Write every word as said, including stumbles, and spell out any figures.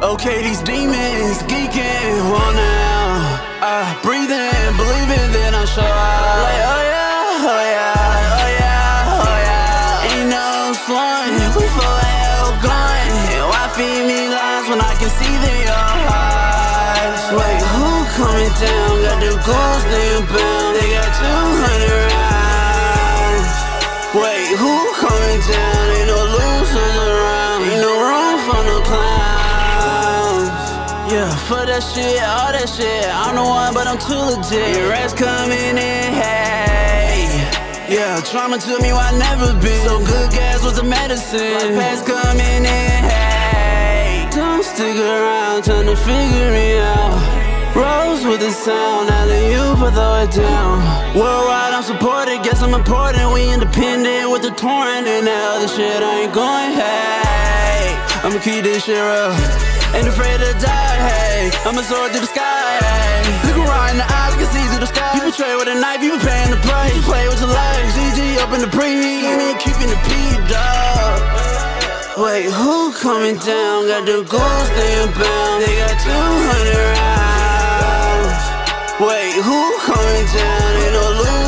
Okay, these demons geeking on now. I breathe in, believe it, then I show out. Like, oh yeah, oh yeah, oh yeah, oh yeah. Ain't no slowing, we full of hell going. And why feed me lies when I can see they are eyes? Wait, who coming down? Got the goals, they bound. They got two hundred rounds. Wait, who coming down? Ain't no losers around. Ain't no room for no clowns. Yeah, for that shit, all that shit. I'm the one, but I'm too legit. Rats coming in, hey. Yeah, trauma took me where I never been. So good gas was the medicine. My past coming in, hey. Don't stick around, trying to figure me out. Rose with the sound, alley oop, I throw it down. Worldwide, I'm supported, guess I'm important. We independent with the torrent and the other shit. I ain't going, hey. I'ma keep this shit real. Ain't afraid to die, hey. I'ma soar through the sky, hey. Look around in the eyes, you can see through the sky. You betray with a knife, you be paying the price. You play with your life, G G up in the preheat. You mean keeping the P, dog. Wait, who coming down? Got the goals, they bound. They got two hundred rounds. Wait, who coming down? Ain't no lose.